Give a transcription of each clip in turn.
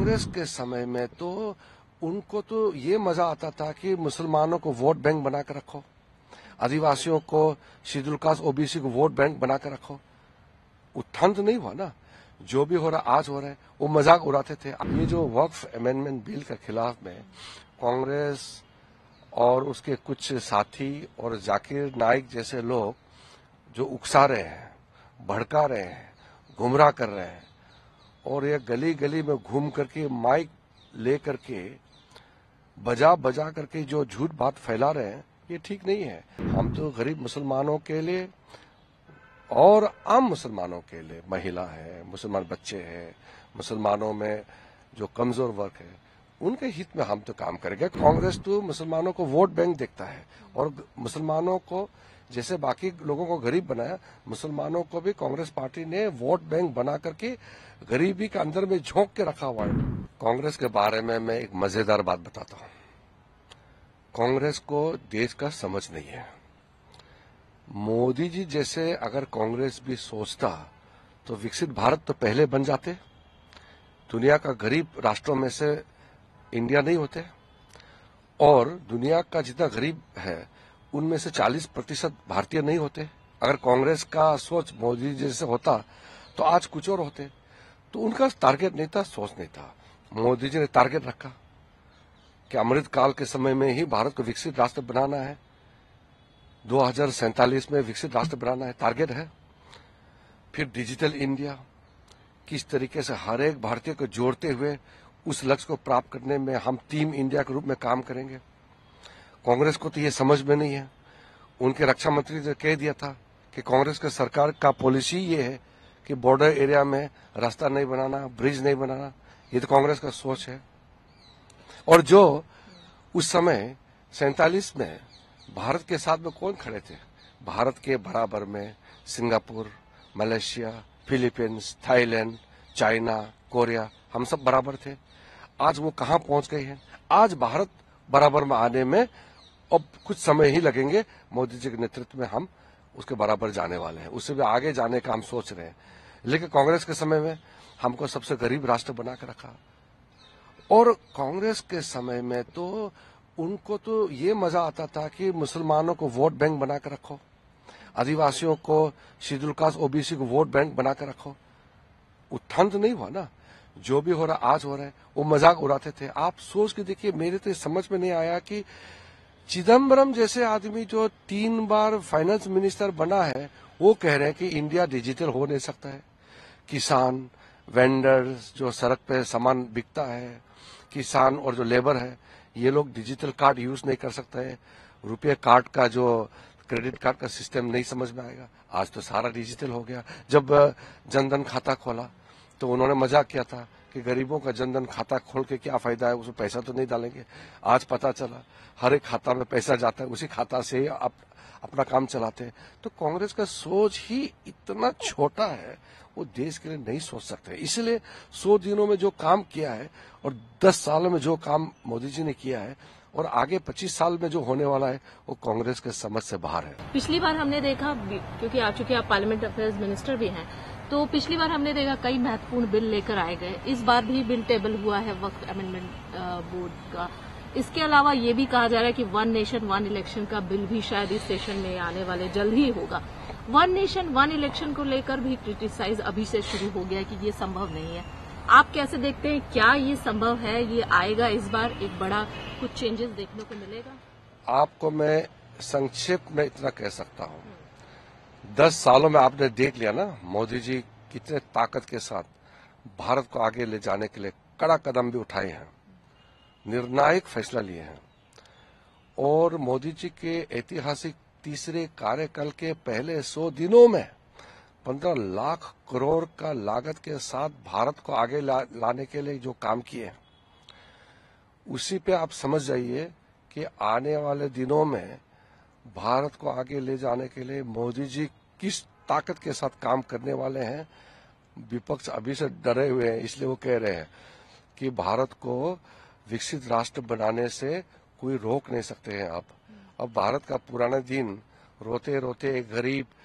कांग्रेस के समय में तो उनको तो ये मजा आता था कि मुसलमानों को वोट बैंक बनाकर रखो, आदिवासियों को, शेड्यूल कास्ट ओबीसी को वोट बैंक बनाकर रखो। उत्थान तो नहीं हुआ ना, जो भी हो रहा आज हो रहा है, वो मजाक उड़ाते थे। ये जो वक्फ अमेंडमेंट बिल के खिलाफ में कांग्रेस और उसके कुछ साथी और जाकिर नाइक जैसे लोग जो उकसा रहे हैं, भड़का रहे हैं, गुमराह कर रहे हैं, और ये गली गली में घूम करके माइक ले करके बजा बजा करके जो झूठ बात फैला रहे हैं, ये ठीक नहीं है। हम तो गरीब मुसलमानों के लिए और आम मुसलमानों के लिए, महिला है, मुसलमान बच्चे हैं, मुसलमानों में जो कमजोर वर्ग है, उनके हित में हम तो काम करेंगे। कांग्रेस तो मुसलमानों को वोट बैंक देखता है और मुसलमानों को जैसे बाकी लोगों को गरीब बनाया, मुसलमानों को भी कांग्रेस पार्टी ने वोट बैंक बना करके गरीबी के अंदर में झोंक के रखा हुआ है। कांग्रेस के बारे में मैं एक मजेदार बात बताता हूं। कांग्रेस को देश का समझ नहीं है। मोदी जी जैसे अगर कांग्रेस भी सोचता तो विकसित भारत तो पहले बन जाते। दुनिया का गरीब राष्ट्रों में से इंडिया नहीं होते, और दुनिया का जितना गरीब है उनमें से 40% भारतीय नहीं होते। अगर कांग्रेस का सोच मोदी जी जैसे होता तो आज कुछ और होते। तो उनका टारगेट नहीं था, सोच नहीं था। मोदी जी ने टारगेट रखा कि अमृत काल के समय में ही भारत को विकसित राष्ट्र बनाना है, 2047 में विकसित राष्ट्र बनाना है, टारगेट है। फिर डिजिटल इंडिया, किस तरीके से हर एक भारतीय को जोड़ते हुए उस लक्ष्य को प्राप्त करने में हम टीम इंडिया के रूप में काम करेंगे। कांग्रेस को तो ये समझ में नहीं है। उनके रक्षा मंत्री ने कह दिया था कि कांग्रेस की सरकार का पॉलिसी ये है कि बॉर्डर एरिया में रास्ता नहीं बनाना, ब्रिज नहीं बनाना। ये तो कांग्रेस का सोच है। और जो उस समय 47 में भारत के साथ में कौन खड़े थे? भारत के बराबर में Singapore, Malaysia, Philippines, Thailand, China, Korea, हम सब बराबर थे। आज वो कहां पहुंच गए हैं? आज भारत बराबर में आने में अब कुछ समय ही लगेंगे। मोदी जी के नेतृत्व में हम उसके बराबर जाने वाले हैं, उससे भी आगे जाने का हम सोच रहे हैं। लेकिन कांग्रेस के समय में हमको सबसे गरीब राष्ट्र बना के रखा। और कांग्रेस के समय में तो उनको तो ये मजा आता था कि मुसलमानों को वोट बैंक बना कर रखो, आदिवासियों को, शेड्यूल कास्ट ओबीसी को वोट बैंक बना कर रखो। उत्थान तो नहीं हुआ ना, जो भी हो रहा आज हो रहा है, वो मजाक उड़ाते थे। आप सोच के देखिए, मेरे तो समझ में नहीं आया कि चिदम्बरम जैसे आदमी जो 3 बार फाइनेंस मिनिस्टर बना है, वो कह रहे हैं कि इंडिया डिजिटल हो नहीं सकता है। किसान, वेंडर्स जो सड़क पे सामान बिकता है, किसान और जो लेबर है, ये लोग डिजिटल कार्ड यूज नहीं कर सकते हैं। रुपये कार्ड का जो क्रेडिट कार्ड का सिस्टम नहीं समझ में आएगा। आज तो सारा डिजिटल हो गया। जब जनधन खाता खोला तो उन्होंने मजाक किया था कि गरीबों का जनधन खाता खोल के क्या फायदा है, उसमें पैसा तो नहीं डालेंगे। आज पता चला हर एक खाता में पैसा जाता है, उसी खाता से ही आप अपना काम चलाते हैं। तो कांग्रेस का सोच ही इतना छोटा है, वो देश के लिए नहीं सोच सकते। इसलिए 100 दिनों में जो काम किया है और 10 सालों में जो काम मोदी जी ने किया है और आगे 25 साल में जो होने वाला है, वो कांग्रेस के समझ से बाहर है। पिछली बार हमने देखा, क्योंकि आ चुके आप पार्लियामेंट अफेयर्स मिनिस्टर भी हैं, तो पिछली बार हमने देखा कई महत्वपूर्ण बिल लेकर आए गए। इस बार भी बिल टेबल हुआ है वक्फ अमेंडमेंट बोर्ड का। इसके अलावा ये भी कहा जा रहा है कि 1 नेशन 1 इलेक्शन का बिल भी शायद इस सेशन में आने वाले जल्द ही होगा। 1 नेशन 1 इलेक्शन को लेकर भी क्रिटिसाइज अभी से शुरू हो गया कि ये संभव नहीं है। आप कैसे देखते हैं, क्या ये संभव है, ये आएगा इस बार, एक बड़ा कुछ चेंजेस देखने को मिलेगा? आपको मैं संक्षिप्त में इतना कह सकता हूँ, 10 सालों में आपने देख लिया ना मोदी जी कितने ताकत के साथ भारत को आगे ले जाने के लिए कड़ा कदम भी उठाए हैं, निर्णायक फैसला लिए हैं। और मोदी जी के ऐतिहासिक तीसरे कार्यकाल के पहले 100 दिनों में 15 लाख करोड़ का लागत के साथ भारत को आगे लाने के लिए जो काम किए हैं, उसी पे आप समझ जाइए कि आने वाले दिनों में भारत को आगे ले जाने के लिए मोदी जी किस ताकत के साथ काम करने वाले हैं। विपक्ष अभी से डरे हुए हैं, इसलिए वो कह रहे हैं कि भारत को विकसित राष्ट्र बनाने से कोई रोक नहीं सकते हैं आप। अब भारत का पुराना दिन रोते रोते एक गरीब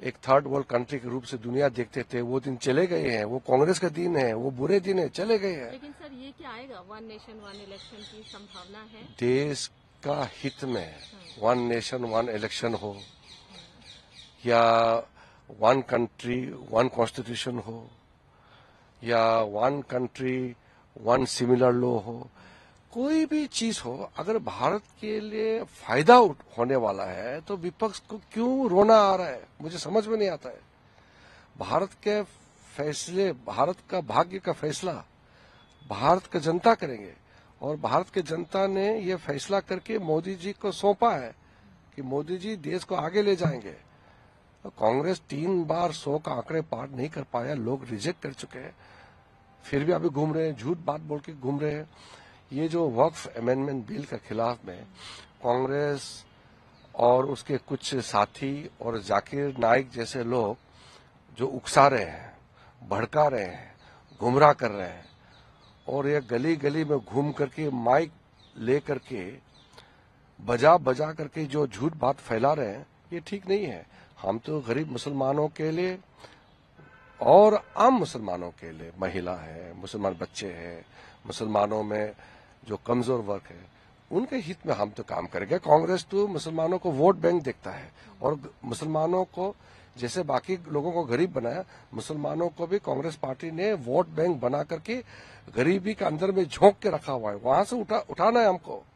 एक थर्ड वर्ल्ड कंट्री के रूप से दुनिया देखते थे, वो दिन चले गए हैं। वो कांग्रेस का दिन है, वो बुरे दिन है, चले गए हैं। लेकिन सर ये क्या आएगा, वन नेशन वन इलेक्शन की संभावना है? देश का हित में वन नेशन वन इलेक्शन हो या वन कंट्री वन कॉन्स्टिट्यूशन हो या one country one similar law हो, कोई भी चीज हो, अगर भारत के लिए फायदा होने वाला है तो विपक्ष को क्यों रोना आ रहा है, मुझे समझ में नहीं आता है। भारत के फैसले, भारत का भाग्य का फैसला भारत की जनता करेंगे और भारत की जनता ने यह फैसला करके मोदी जी को सौंपा है कि मोदी जी देश को आगे ले जाएंगे। कांग्रेस 3 बार 100 का आंकड़े पार नहीं कर पाया, लोग रिजेक्ट कर चुके हैं, फिर भी अभी घूम रहे हैं, झूठ बात बोल के घूम रहे हैं। ये जो वक्फ अमेंडमेंट बिल के खिलाफ में कांग्रेस और उसके कुछ साथी और जाकिर नाइक जैसे लोग जो उकसा रहे हैं, भड़का रहे हैं, गुमराह कर रहे हैं और ये गली गली में घूम करके माइक ले करके बजा बजा करके जो झूठ बात फैला रहे हैं, ये ठीक नहीं है। हम तो गरीब मुसलमानों के लिए और आम मुसलमानों के लिए, महिला है, मुसलमान बच्चे हैं, मुसलमानों में जो कमजोर वर्ग है, उनके हित में हम तो काम करेंगे। कांग्रेस तो मुसलमानों को वोट बैंक देखता है और मुसलमानों को जैसे बाकी लोगों को गरीब बनाया, मुसलमानों को भी कांग्रेस पार्टी ने वोट बैंक बना करके गरीबी के अंदर में झोंक के रखा हुआ है, वहां से उठाना है हमको।